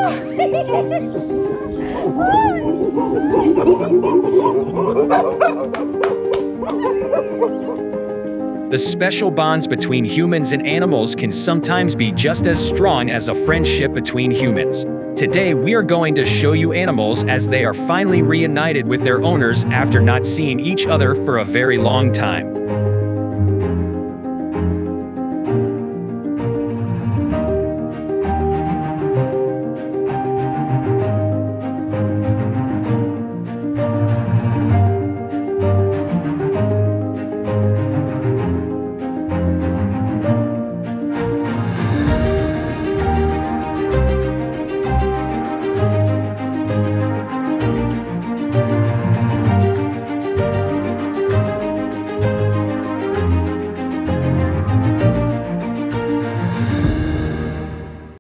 The special bonds between humans and animals can sometimes be just as strong as a friendship between humans. Today, we are going to show you animals as they are finally reunited with their owners after not seeing each other for a very long time.